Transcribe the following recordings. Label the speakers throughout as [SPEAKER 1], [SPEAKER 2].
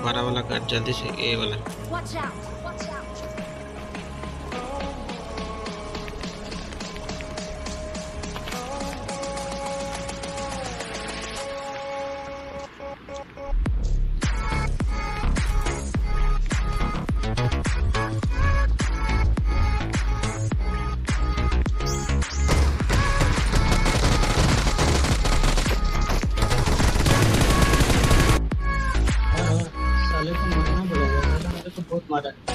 [SPEAKER 1] बड़ा वाला काट जल्दी से, ए वाला।
[SPEAKER 2] Watch out! Watch out!
[SPEAKER 3] साले को मारना पड़ेगा, साले को बहुत मारा है।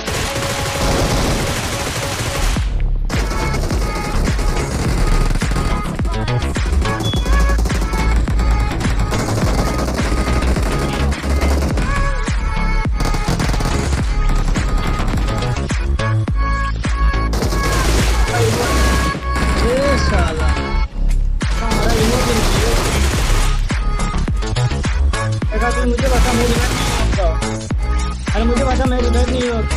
[SPEAKER 3] ये साला हमारा रिमोट नहीं है। देखा तू मुझे बता, मैं रिमोट नहीं होगा। अरे मुझे बता, मैं रिमोट नहीं होगा।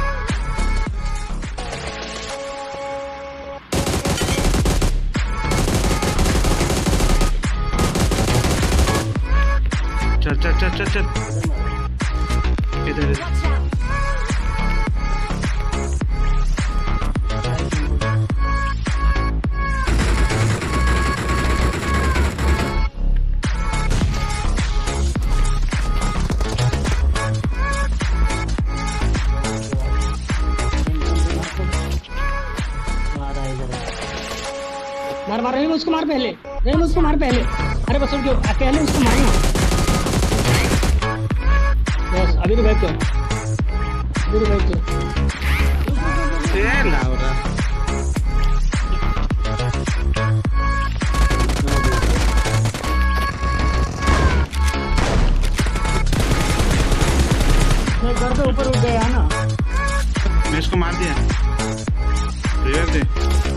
[SPEAKER 1] चल चल चल चल चल, इधर इधर।
[SPEAKER 2] Watch out!
[SPEAKER 3] मारा इधर। मार मार रही, उसको मार पहले, नहीं उसको मार पहले। अरे बस क्यों पहले उसको मारना। बस अभी तो बैठ कर, अभी तो बैठ कर।
[SPEAKER 1] ए लाउरा,
[SPEAKER 3] मैं घर के ऊपर उठ गया ना।
[SPEAKER 1] मैं इसको मार दिया। रिवाइव दे।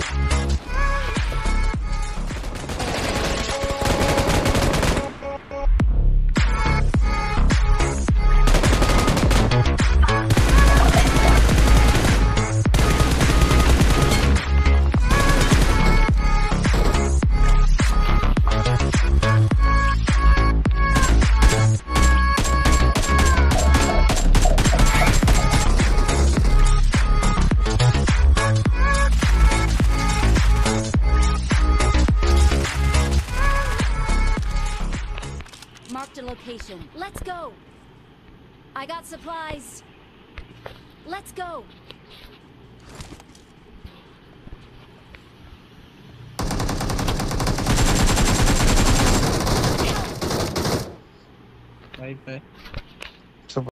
[SPEAKER 2] Marked a location. Let's go! I got supplies. Let's go!
[SPEAKER 1] Right पे।